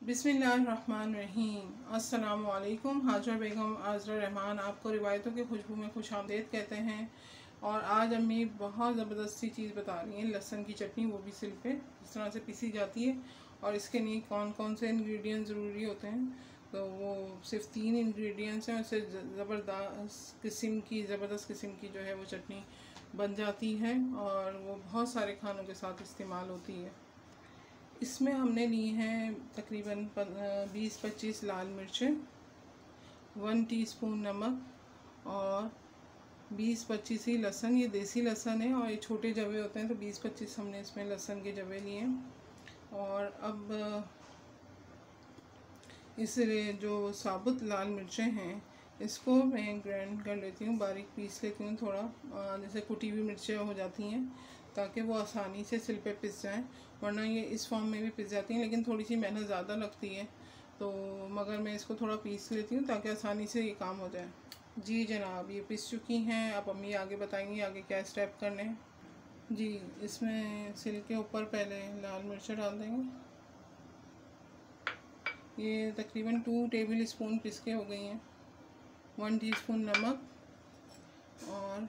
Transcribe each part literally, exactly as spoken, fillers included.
बिस्मिल्लाहिर्रहमानिर्रहीम। अस्सलामु अलैकुम। हाजरा बेगम आज़रा रहमान आपको रिवायतों की खुशबू में खुशामदीद कहते हैं। और आज अम्मी बहुत ज़बरदस्त सी चीज़ बता रही हैं, लहसुन की चटनी, वो भी सिल पे इस तरह से पीसी जाती है। और इसके लिए कौन कौन से इंग्रेडिएंट ज़रूरी होते हैं, तो वो सिर्फ तीन इंग्रेडिएंट्स हैं, उससे ज़बरदस्त किस्म की ज़बरदस्त किस्म की जो है वो चटनी बन जाती है और वो बहुत सारे खानों के साथ इस्तेमाल होती है। इसमें हमने ली हैं तकरीबन बीस पच्चीस लाल मिर्चें, वन टीस्पून नमक और बीस पच्चीस ही लहसुन। ये देसी लहसुन है और ये छोटे जवे होते हैं, तो बीस पच्चीस हमने इसमें लहसुन के जवे लिए हैं। और अब इस जो साबुत लाल मिर्चें हैं इसको मैं ग्राइंड कर लेती हूँ, बारीक पीस लेती हूँ, थोड़ा जैसे कुटी हुई मिर्चें हो जाती हैं, ताकि वो आसानी से सिल पे पिस जाएँ। वरना ये इस फॉर्म में भी पिस जाती हैं, लेकिन थोड़ी सी मेहनत ज़्यादा लगती है, तो मगर मैं इसको थोड़ा पीस लेती हूँ ताकि आसानी से ये काम हो जाए। जी जनाब, ये पिस चुकी हैं। अब अम्मी आगे बताएंगी आगे क्या स्टेप करने हैं। जी, इसमें सिल के ऊपर पहले लाल मिर्च डाल देंगे। ये तकरीबन टू टेबल स्पून पिस के हो गई हैं। वन टीस्पून नमक और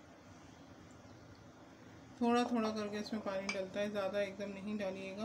थोड़ा थोड़ा करके इसमें पानी डलता है, ज़्यादा एकदम नहीं डालिएगा।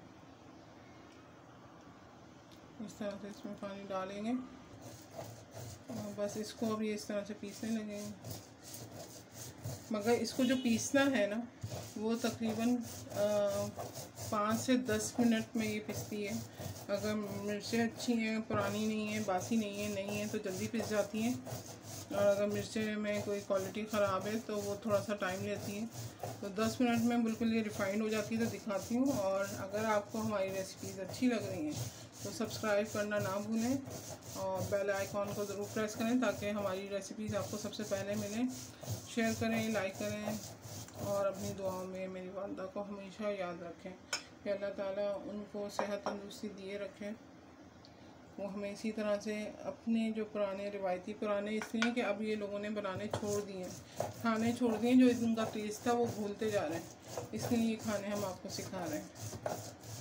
इस तरह से इसमें पानी डालेंगे और बस इसको अब ये इस तरह से पीसने लगेंगे। मगर इसको जो पीसना है ना, वो तकरीबन पाँच से दस मिनट में ये पिसती है। अगर मिर्चें अच्छी हैं, पुरानी नहीं है, बासी नहीं है नहीं है तो जल्दी पिस जाती हैं। और अगर मिर्चें में कोई क्वालिटी ख़राब है तो वो थोड़ा सा टाइम लेती है। तो दस मिनट में बिल्कुल ये रिफाइंड हो जाती है, तो दिखाती हूँ। और अगर आपको हमारी रेसिपीज़ अच्छी लग रही हैं तो सब्सक्राइब करना ना भूलें और बेल आइकॉन को ज़रूर प्रेस करें ताकि हमारी रेसिपीज़ आपको सबसे पहले मिलें। शेयर करें, लाइक करें और अपनी दुआओं में मेरी वालदा को हमेशा याद रखें कि अल्लाह ताला उनको सेहत तंदुरुस्ती दिए रखें। वो हमें इसी तरह से अपने जो पुराने रिवायती पुराने इसलिए कि अब ये लोगों ने बनाने छोड़ दिए, खाने छोड़ दिए, जो इनका टेस्ट था वो भूलते जा रहे हैं। इसलिए ये खाने हम आपको सिखा रहे हैं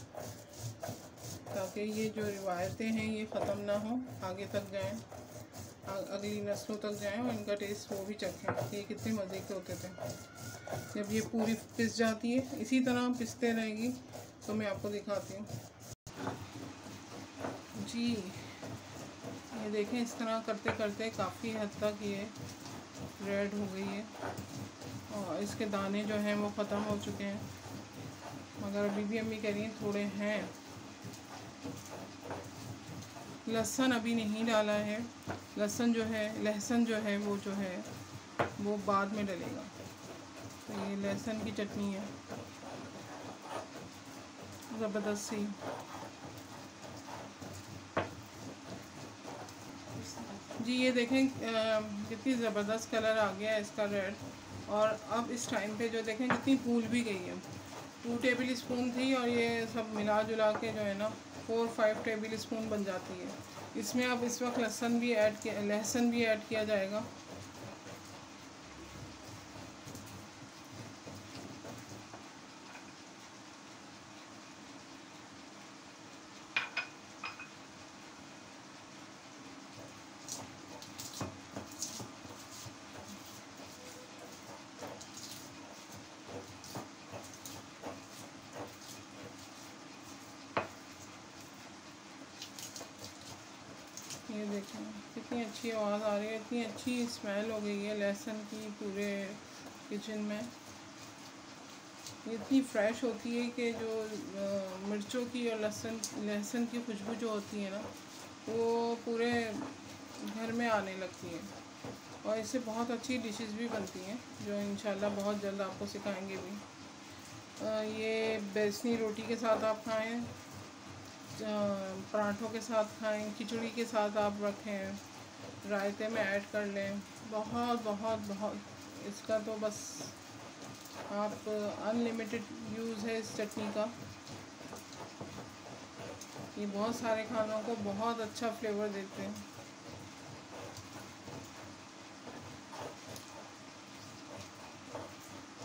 ताकि ये जो रिवायतें हैं ये ख़त्म ना हो, आगे तक जाएं, अगली नस्लों तक जाएं और इनका टेस्ट वो भी चखें ये कितने मज़े के होते थे। जब ये पूरी पिस जाती है, इसी तरह पिसते रहेगी तो मैं आपको दिखाती हूँ। जी ये देखें, इस तरह करते करते काफ़ी हद तक ये रेड हो गई है और इसके दाने जो हैं वो ख़त्म हो चुके हैं, मगर अभी भी अम्मी कह रही हैं थोड़े हैं। लहसुन अभी नहीं डाला है, लहसुन जो है लहसुन जो है वो जो है वो बाद में डलेगा। तो ये लहसुन की चटनी है ज़बरदस्त सी। जी ये देखें कितनी ज़बरदस्त कलर आ गया है इसका, रेड। और अब इस टाइम पे जो देखें कितनी फूल भी गई है। टू टेबल स्पून थी और ये सब मिला जुला के जो है ना फोर फाइव टेबल स्पून बन जाती है। इसमें अब इस वक्त लहसुन भी ऐड किया लहसुन भी ऐड किया जाएगा। ये देखें कितनी अच्छी आवाज़ आ रही है, इतनी अच्छी स्मेल हो गई है लहसुन की पूरे किचन में। इतनी फ्रेश होती है कि जो मिर्चों की और लहसुन लहसुन की खुशबू जो होती है ना, वो पूरे घर में आने लगती है। और इससे बहुत अच्छी डिशेस भी बनती हैं जो इंशाल्लाह बहुत जल्द आपको सिखाएंगे भी। ये बेसनी रोटी के साथ आप खाएं, पराठों के साथ खाएं, खिचड़ी के साथ आप रखें, रायते में ऐड कर लें। बहुत बहुत बहुत इसका तो बस आप अनलिमिटेड यूज़ है इस चटनी का। ये बहुत सारे खानों को बहुत अच्छा फ्लेवर देते हैं।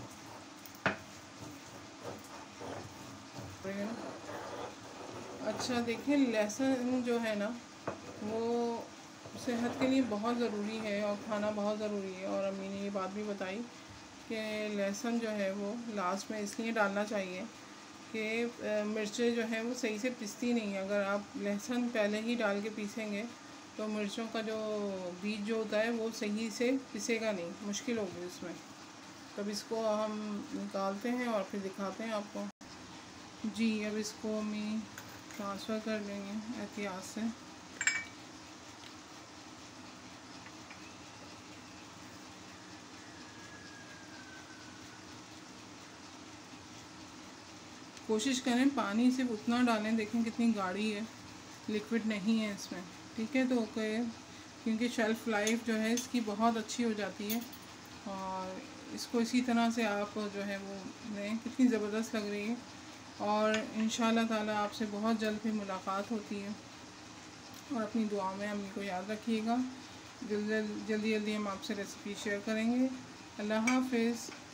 अच्छा अच्छा देखें, लहसुन जो है ना वो सेहत के लिए बहुत ज़रूरी है और खाना बहुत ज़रूरी है। और अम्मी ने ये बात भी बताई कि लहसुन जो है वो लास्ट में इसलिए डालना चाहिए कि मिर्चें जो हैं वो सही से पिसती नहीं है। अगर आप लहसुन पहले ही डाल के पीसेंगे तो मिर्चों का जो बीज जो होता है वो सही से पिसेगा नहीं, मुश्किल होगी उसमें। तब इसको हम निकालते हैं और फिर दिखाते हैं आपको। जी अब इसको हम ट्रांसफ़र कर देंगे एहतियात से। कोशिश करें पानी सिर्फ उतना डालें, देखें कितनी गाढ़ी है, लिक्विड नहीं है इसमें, ठीक है। तो ओके, क्योंकि शेल्फ़ लाइफ जो है इसकी बहुत अच्छी हो जाती है। और इसको इसी तरह से आप जो है वो लें, कितनी ज़बरदस्त लग रही है। और इंशाल्लाह ताला आपसे बहुत जल्द भी मुलाकात होती है। और अपनी दुआ में अम्मी को याद रखिएगा। जल्दी जल्दी जल्दी हम आपसे रेसिपी शेयर करेंगे। अल्लाह हाफ़िज़।